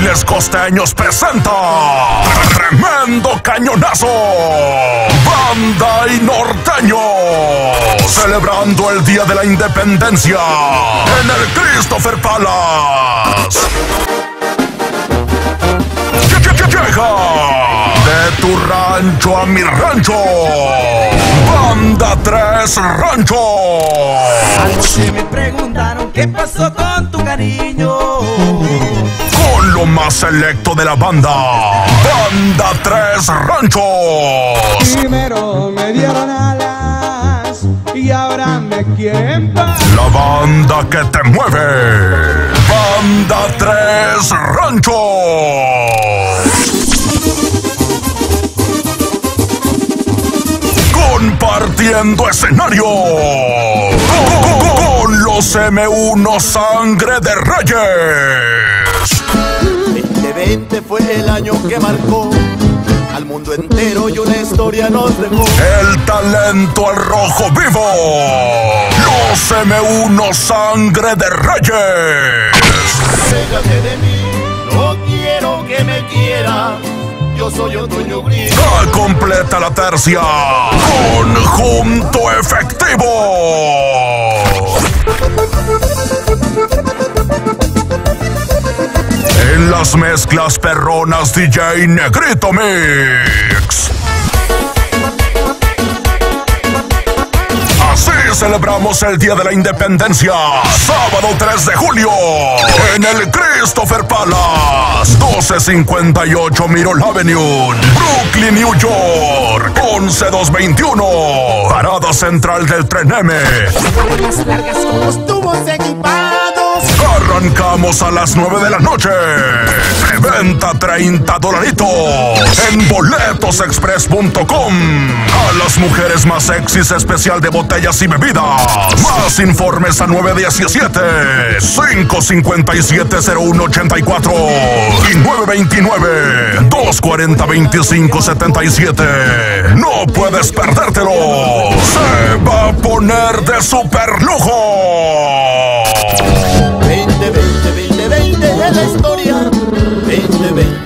Aguiles Costeños presenta Tremendo Cañonazo. Banda y Norteño, celebrando el Día de la Independencia en el Christopher Palace. Llega de tu rancho a mi rancho, Banda Tres Ranchos. Anoche me preguntaron qué pasó con tu cariño. Con lo más selecto de la banda, Banda Tres Ranchos. Primero me dieron alas y ahora me quieren paz. La banda que te mueve, Banda Tres Ranchos. Compartiendo escenario con los M1 Sangre de Reyes. 2020 fue el año que marcó al mundo entero y una historia nos dejó. El talento al rojo vivo, los M1 Sangre de Reyes. Pégate de mí, no quiero que me quiera, yo soy otoño gris. Completa la tercia, conjunto efectivo. En las mezclas perronas, DJ Negrito Mix. Así celebramos el Día de la Independencia, sábado 3 de julio, en el Christopher Palace, 1258 Mirror Avenue, Brooklyn, New York, 11221, parada central del tren M. Las largas con los tubos equipados. Arrancamos a las 9 de la noche. Preventa $30 en boletosexpress.com. A las mujeres más sexys, especial de botellas y bebidas. Más informes a 917-557-0184 y 929-240-2577. No puedes perdértelo. Se va a poner de super lujo. 2020 es la historia. 2020